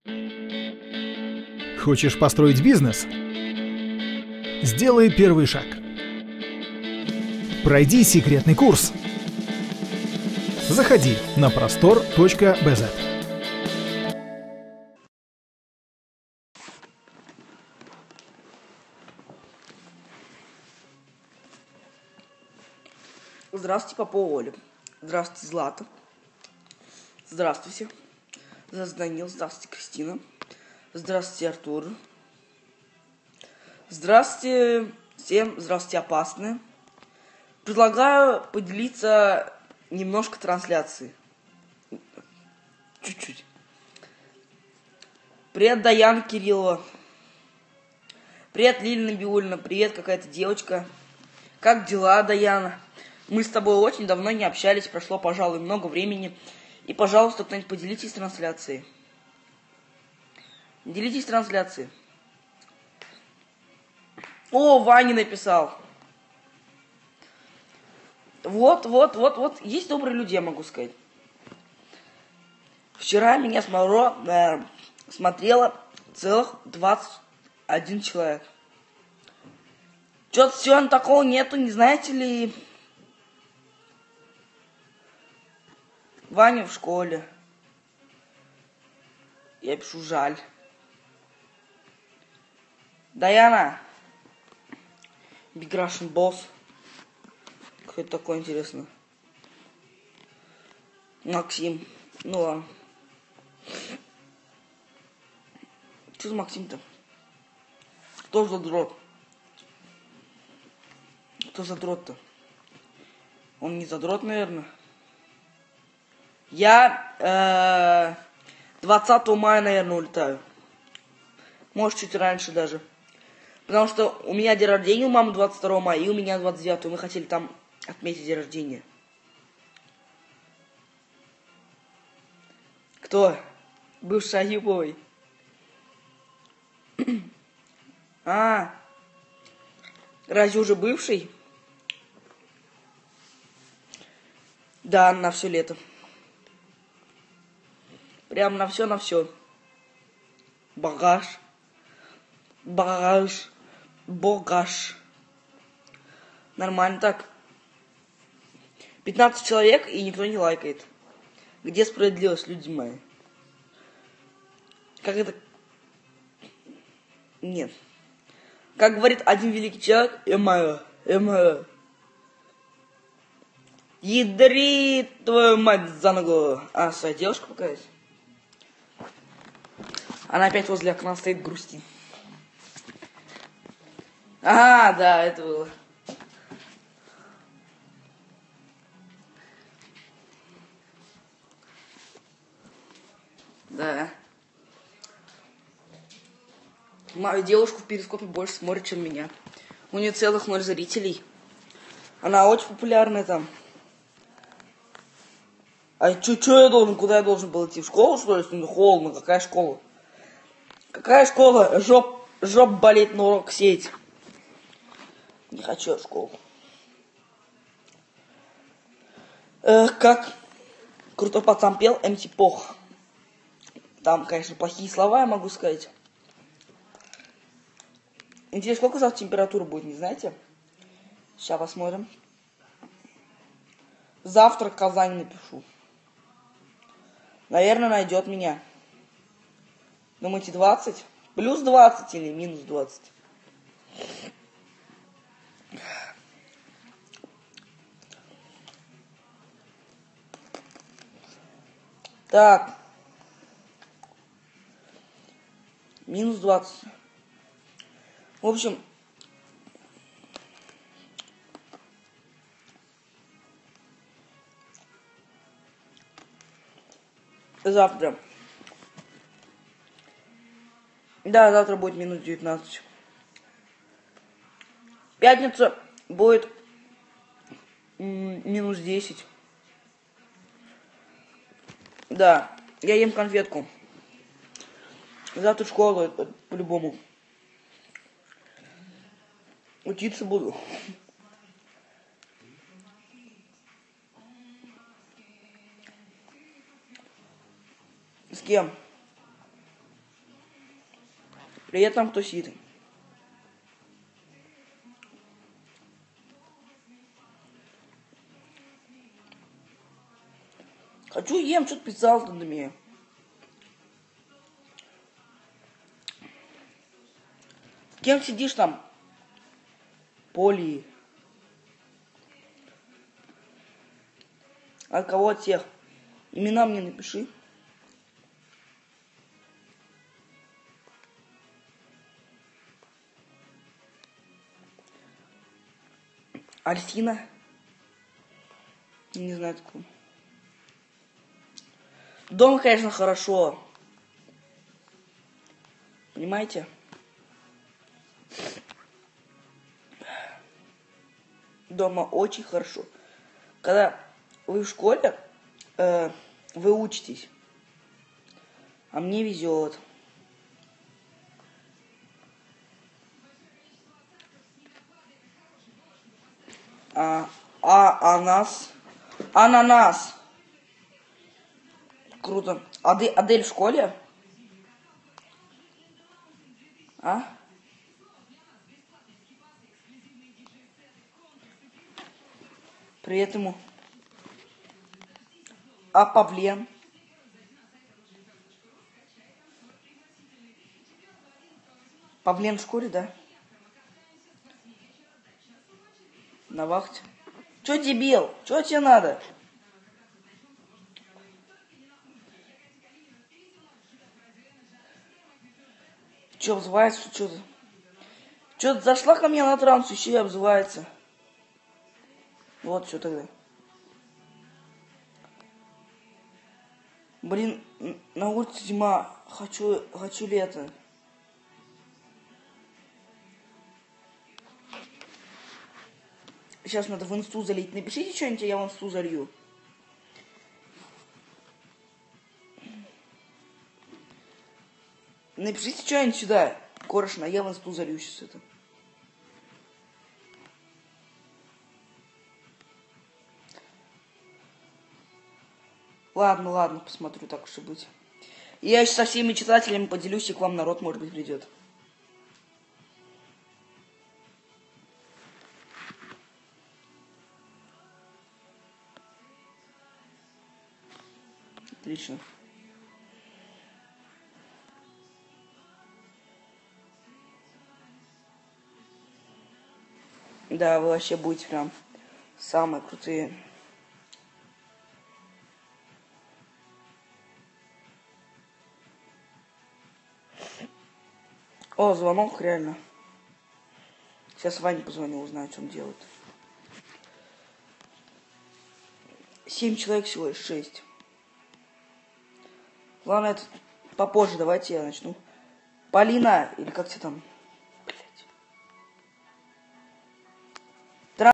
Хочешь построить бизнес? Сделай первый шаг. Пройди секретный курс. Заходи на prostor.bz. Здравствуйте, Попова Оля. Здравствуйте, Злата. Здравствуйте. Здравствуйте, Данил. Здравствуйте, Кристина. Здравствуйте, Артур. Здравствуйте всем. Здравствуйте, опасные. Предлагаю поделиться немножко трансляцией. Чуть-чуть. Привет, Даяна Кириллова. Привет, Лилия Набиуллина. Привет, какая-то девочка. Как дела, Даяна? Мы с тобой очень давно не общались, прошло, пожалуй, много времени. И, пожалуйста, кто-нибудь поделитесь трансляцией. Делитесь трансляцией. О, Ваня написал. Вот. Есть добрые люди, я могу сказать. Вчера меня смотрело целых 21 человек. Что-то сегодня такого нету, не знаете ли? Ваня в школе. Я пишу жаль. Даяна. Big Russian Boss. Кто это такой, интересно? Максим. Ну ладно. Что за Максим-то? Кто за дрот? Кто за дрот-то? Он не за дрот, наверное. Я 20 мая, наверное, улетаю. Может, чуть раньше даже. Потому что у меня день рождения у мамы 22 мая, и у меня 29. Мы хотели там отметить день рождения. Кто? Бывший Аюповой. Разве уже бывший? Да, на все лето. Прям на все. Багаж. Нормально так. 15 человек, и никто не лайкает. Где справедливость, люди мои? Как это? Нет. Как говорит один великий человек, Ядри твою мать за ногу. Своя девушка показать? Она опять возле окна стоит, грустит. Да, это было. Да. Мою девушку в перископе больше смотрит, чем меня. У нее целых 0 зрителей. Она очень популярная там. Что я должен? Куда я должен был идти? В школу, что ли? Если холодно, какая школа? Какая школа? Жоп болеть на урок сеять. Не хочу в школу. Как крутой пацан пел МТ Пох. Там, конечно, плохие слова, я могу сказать. Интересно, сколько завтра температура будет, не знаете? Сейчас посмотрим. Завтра в Казани напишу. Наверное, найдет меня. Думаете, 20? Плюс 20 или минус 20? Так. Минус 20. В общем, завтра. Да, завтра будет минус 19. Пятница будет минус 10. Да, я ем конфетку. Завтра в школу, по-любому. Учиться буду. С кем? Привет там, кто сидит. Хочу ем, что-то писал над меня. Кем сидишь там? Поли. От кого от всех? Имена мне напиши. Альфина. Не знаю такого. Дома, конечно, хорошо. Понимаете? Дома очень хорошо. Когда вы в школе, вы учитесь. А мне везет. Ананас. Ананас. Круто. Адель в школе? А? Привет ему. А Павлен? Павлен в школе, да? На вахте. Чё, дебил? Чё тебе надо? Чё, обзывается, что-то? Чё-то зашла ко мне на транс, еще и обзывается. Вот что тогда. Блин, на улице зима. Хочу лето. Сейчас надо в инсту залить. Напишите что-нибудь, я в инсту залью. Напишите что-нибудь сюда. Корошна, я в инсту залью сейчас это. Ладно, посмотрю, так уж и быть. Я еще со всеми читателями поделюсь, и к вам народ, может быть, придет. Отлично. Да, вы вообще будете прям самые крутые. О, звонок, реально. Сейчас Ване позвоню, узнаю, что он делает. 7 человек всего лишь, 6. Ладно, это попозже, давайте я начну. Полина, или как тебе там?